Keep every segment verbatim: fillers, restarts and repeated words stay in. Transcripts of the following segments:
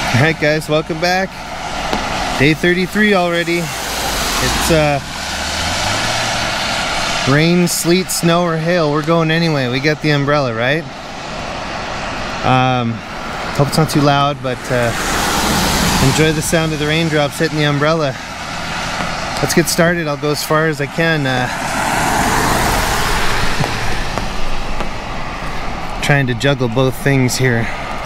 Alright guys, welcome back. Day thirty-three already. It's uh, rain, sleet, snow, or hail. We're going anyway. We got the umbrella, right? Um, hope it's not too loud, but uh, enjoy the sound of the raindrops hitting the umbrella. Let's get started. I'll go as far as I can. Uh, trying to juggle both things here.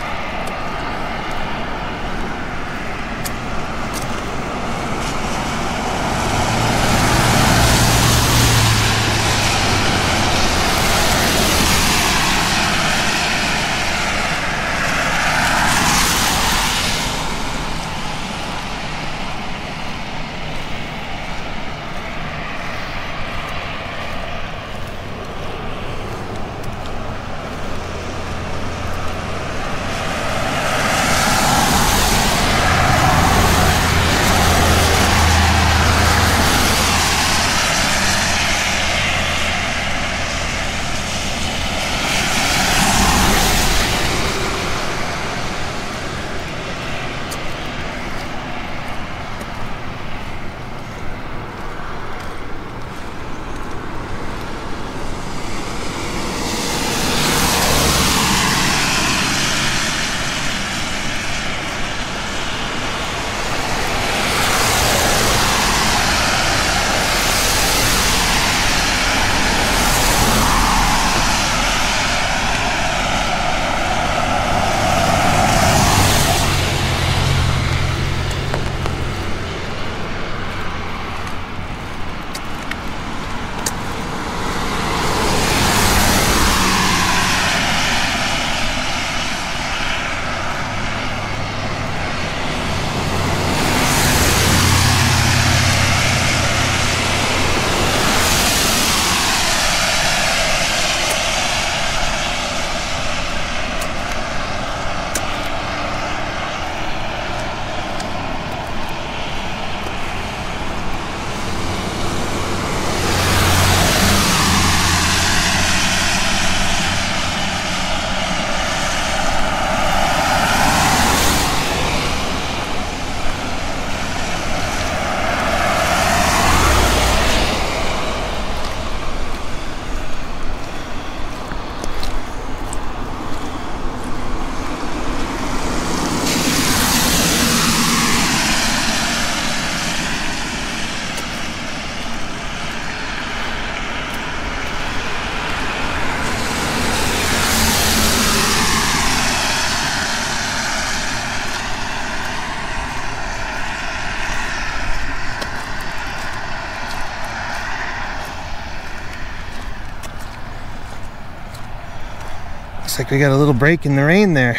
Looks like we got a little break in the rain there.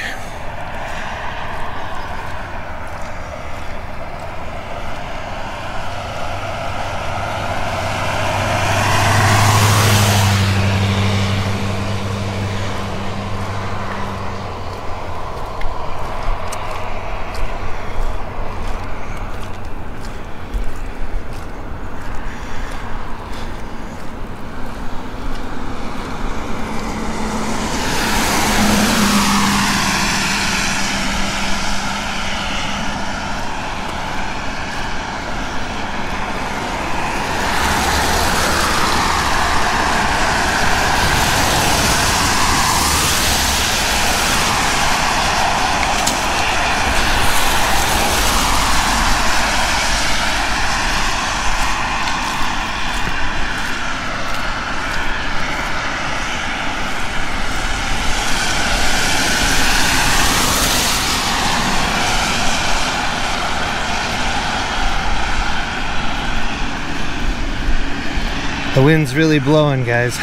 The wind's really blowing, guys.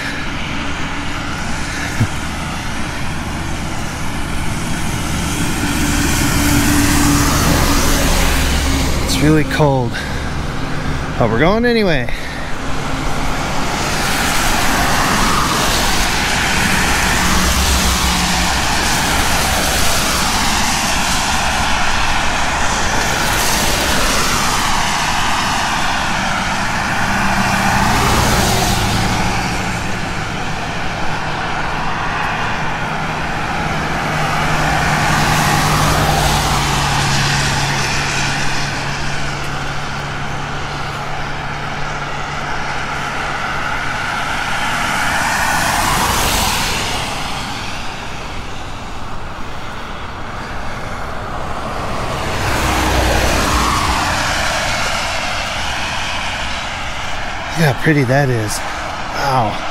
It's really cold, but we're going anyway. Look how pretty that is. Wow.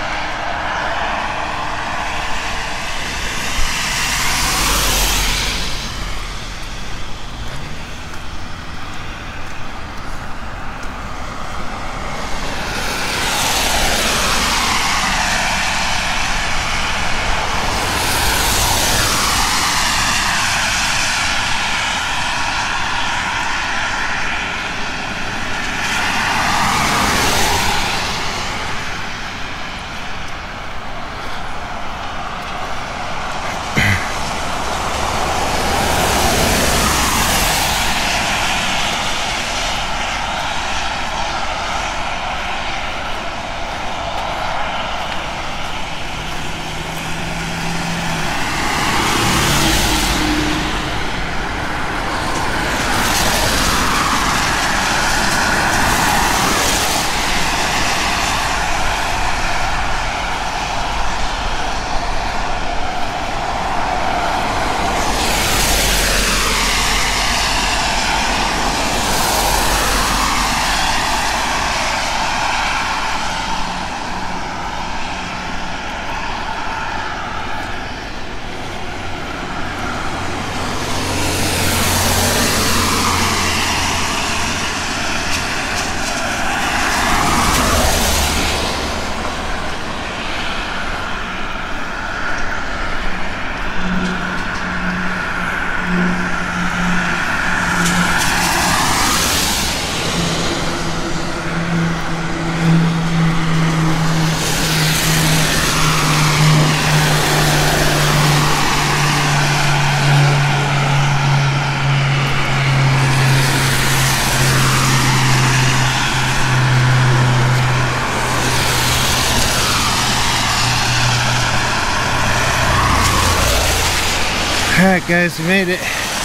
Alright guys, we made it.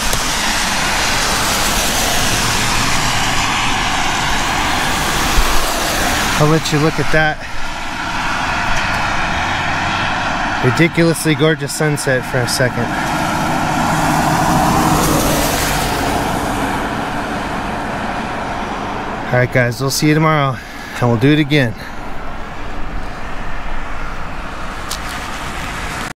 I'll let you look at that ridiculously gorgeous sunset for a second. Alright guys, we'll see you tomorrow and we'll do it again.